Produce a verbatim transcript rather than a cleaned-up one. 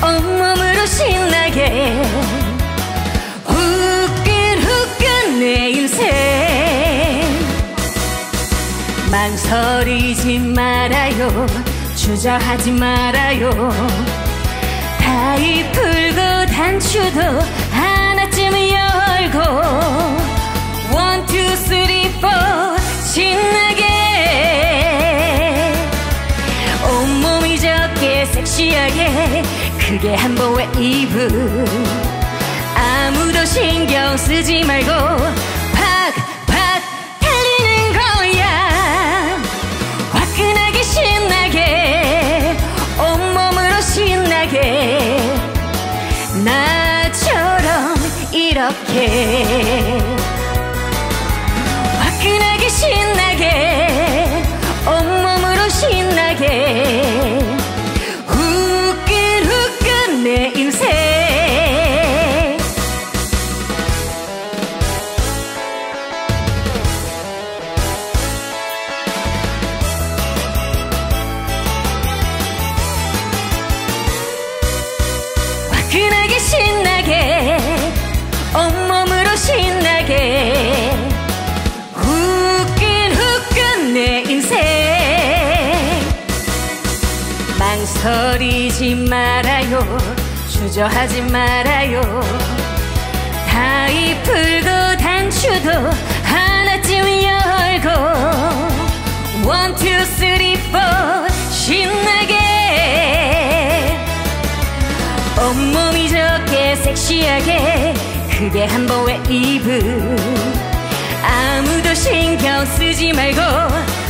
온몸으로 신나게 후끈후끈 내 인생 망설이지 말아요 주저하지 말아요 다이 풀고 단추도 하나쯤 열고 원, 투, 쓰리, 포 신나게 온몸이 저게 섹시하게 크게 한번 웨이브 아무도 신경 쓰지 말고 팍팍 달리는 거야 화끈하게 신나게 온몸으로 신나게 나처럼 이렇게 화끈하게 신나게 온몸으로 신나게 후끈후끈 내 인생 화끈하게 신나게 온몸으로 신나게 후끈후끈 내 인생 망설이지 말아요 주저하지 말아요 다이 풀고 단추도 하나쯤 열고 원, 투, 쓰리, 포 신나게 온몸이 저게 섹시하게 크게 한번 웨이브 아무도 신경 쓰지 말고